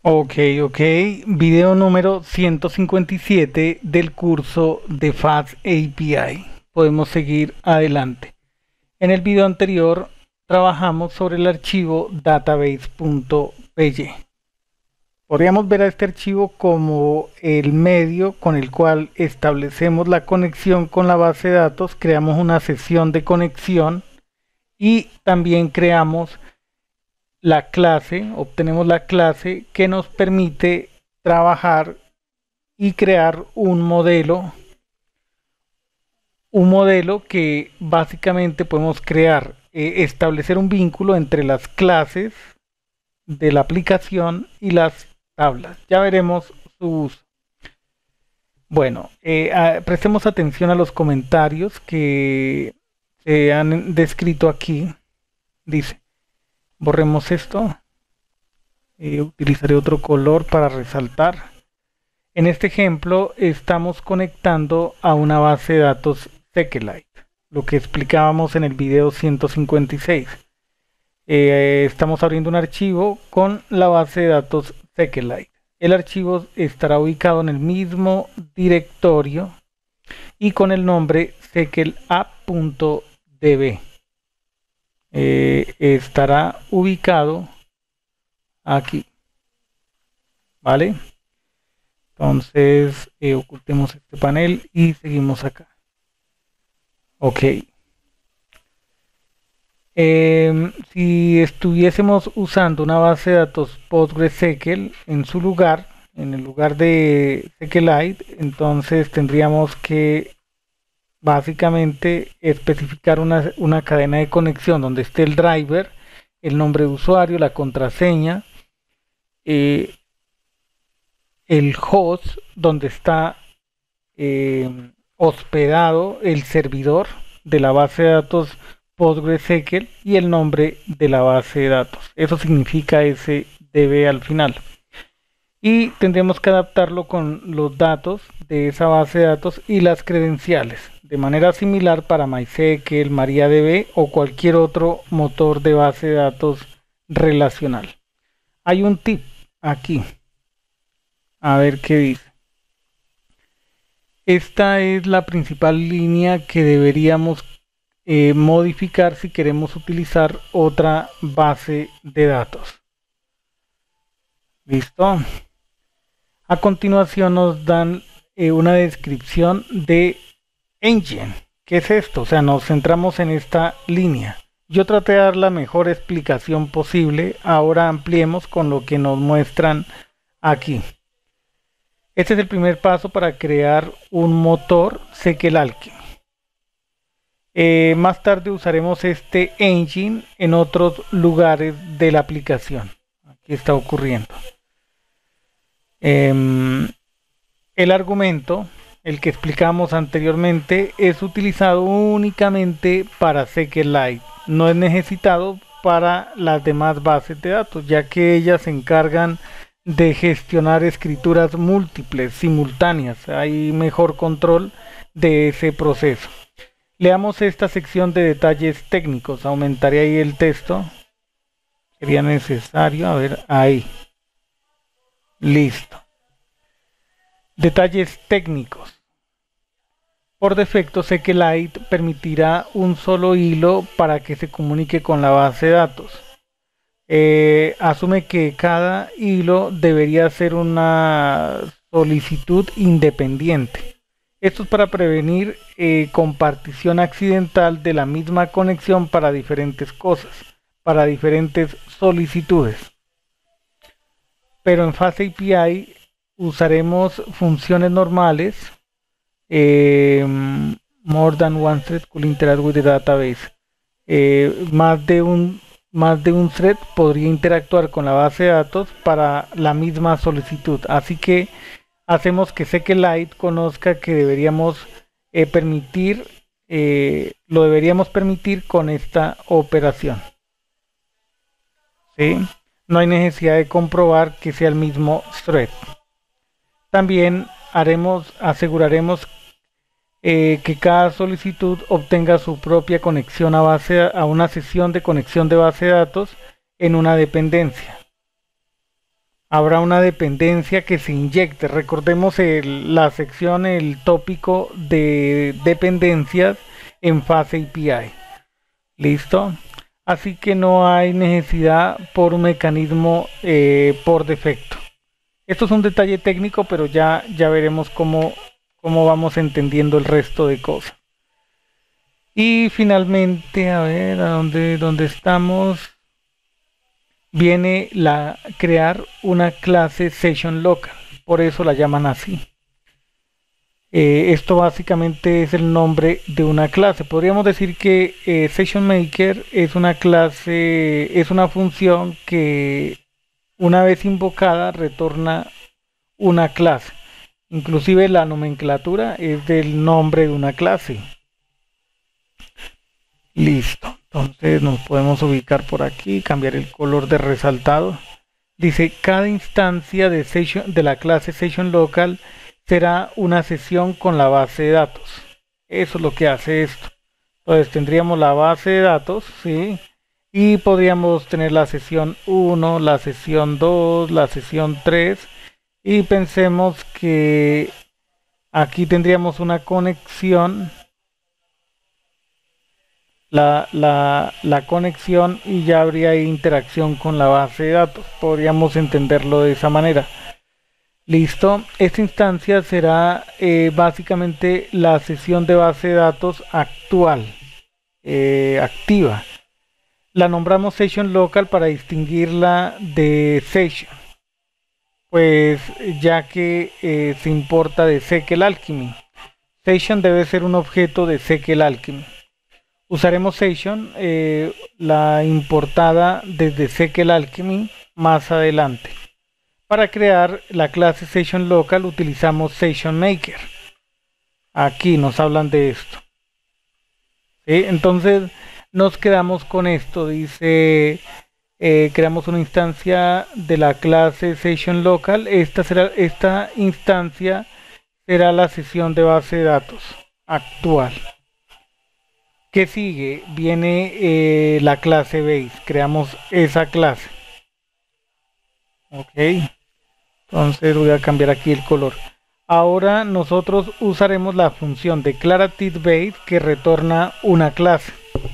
Ok, ok. Video número 157 del curso de Fast API. Podemos seguir adelante. En el video anterior trabajamos sobre el archivo database.py. Podríamos ver a este archivo como el medio con el cual establecemos la conexión con la base de datos, creamos una sesión de conexión y también creamos la clase, obtenemos la clase que nos permite trabajar y crear un modelo que básicamente podemos crear, establecer un vínculo entre las clases de la aplicación y las tablas. Ya veremos su uso. Bueno, prestemos atención a los comentarios que se han descrito aquí. Dice, borremos esto. Utilizaré otro color para resaltar. En este ejemplo estamos conectando a una base de datos SQLite, lo que explicábamos en el video 156. Estamos abriendo un archivo con la base de datos SQLite. El archivo estará ubicado en el mismo directorio y con el nombre SQLapp.db. Estará ubicado aquí, ¿vale? Entonces ocultemos este panel y seguimos acá. Ok. Si estuviésemos usando una base de datos PostgreSQL en su lugar, en el lugar de SQLite, entonces tendríamos que básicamente especificar una cadena de conexión donde esté el driver, el nombre de usuario, la contraseña, el host donde está hospedado el servidor de la base de datos PostgreSQL y el nombre de la base de datos. Eso significa SDB al final. Y tendremos que adaptarlo con los datos de esa base de datos y las credenciales, de manera similar para MySQL, MariaDB o cualquier otro motor de base de datos relacional. Hay un tip aquí. A ver qué dice. Esta es la principal línea que deberíamos modificar si queremos utilizar otra base de datos. ¿Listo? A continuación nos dan una descripción de Engine. ¿Qué es esto? O sea, nos centramos en esta línea. Yo traté de dar la mejor explicación posible. Ahora ampliemos con lo que nos muestran aquí. Este es el primer paso para crear un motor SQLAlchemy. Más tarde usaremos este engine en otros lugares de la aplicación. Aquí está ocurriendo. El argumento, el que explicamos anteriormente, es utilizado únicamente para SQLite. No es necesitado para las demás bases de datos, ya que ellas se encargan de gestionar escrituras múltiples, simultáneas. Hay mejor control de ese proceso. Leamos esta sección de detalles técnicos. Aumentaré ahí el texto. Sería necesario, a ver, ahí. Listo. Detalles técnicos. Por defecto, SQLite permitirá un solo hilo para que se comunique con la base de datos. Asume que cada hilo debería ser una solicitud independiente. Esto es para prevenir compartición accidental de la misma conexión para diferentes cosas, para diferentes solicitudes. Pero en Fast API usaremos funciones normales. More than one thread could interact with the database. Más de un thread podría interactuar con la base de datos para la misma solicitud. Así que hacemos que SQLite conozca que deberíamos lo deberíamos permitir con esta operación. ¿Sí? No hay necesidad de comprobar que sea el mismo thread. También aseguraremos que cada solicitud obtenga su propia conexión a una sesión de conexión de base de datos en una dependencia. habrá una dependencia que se inyecte. Recordemos la sección, el tópico de dependencias en fase API. ¿Listo? Así que no hay necesidad por un mecanismo por defecto. Esto es un detalle técnico, pero ya veremos cómo vamos entendiendo el resto de cosas. Y finalmente, a ver, ¿dónde estamos? Viene crear una clase session local, por eso la llaman así. Esto básicamente es el nombre de una clase. Podríamos decir que Session Maker es una clase, es una función que una vez invocada retorna una clase. Inclusive la nomenclatura es del nombre de una clase. Listo. Entonces nos podemos ubicar por aquí, cambiar el color de resaltado. Dice, cada instancia de la clase Session Local será una sesión con la base de datos. Eso es lo que hace esto. Entonces tendríamos la base de datos, ¿sí? Y podríamos tener la sesión 1, la sesión 2, la sesión 3. Y pensemos que aquí tendríamos una conexión. La conexión y ya habría interacción con la base de datos. Podríamos entenderlo de esa manera. Listo. Esta instancia será básicamente la sesión de base de datos actual, activa. La nombramos Session Local para distinguirla de Session, pues ya que se importa de SQLAlchemy. Session debe ser un objeto de SQLAlchemy. Usaremos Session, la importada desde SQLAlchemy más adelante. Para crear la clase Session Local utilizamos Session Maker. Aquí nos hablan de esto. ¿Sí? Entonces nos quedamos con esto. Dice, creamos una instancia de la clase Session Local. Esta instancia será la sesión de base de datos actual. ¿Qué sigue? Viene la clase base. Creamos esa clase. Ok. Entonces voy a cambiar aquí el color. Ahora nosotros usaremos la función declarative base que retorna una clase.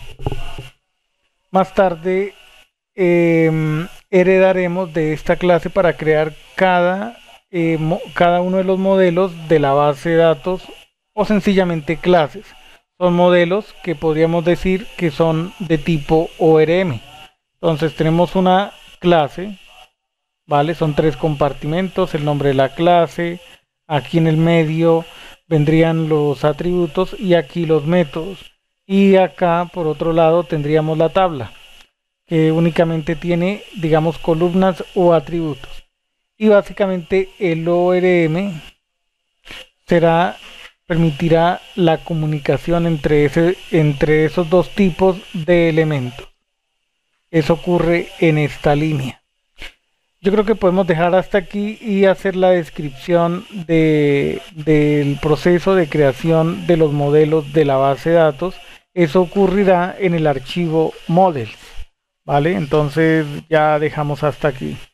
Más tarde heredaremos de esta clase para crear cada uno de los modelos de la base de datos o sencillamente clases. Son modelos que podríamos decir que son de tipo ORM. Entonces tenemos una clase, ¿vale? Son 3 compartimentos, el nombre de la clase, aquí en el medio vendrían los atributos y aquí los métodos. Y acá por otro lado tendríamos la tabla, que únicamente tiene, digamos, columnas o atributos. Y básicamente el ORM permitirá la comunicación entre esos dos tipos de elementos. Eso ocurre en esta línea. Yo creo que podemos dejar hasta aquí y hacer la descripción del proceso de creación de los modelos de la base de datos. Eso ocurrirá en el archivo models, ¿vale? Entonces ya dejamos hasta aquí.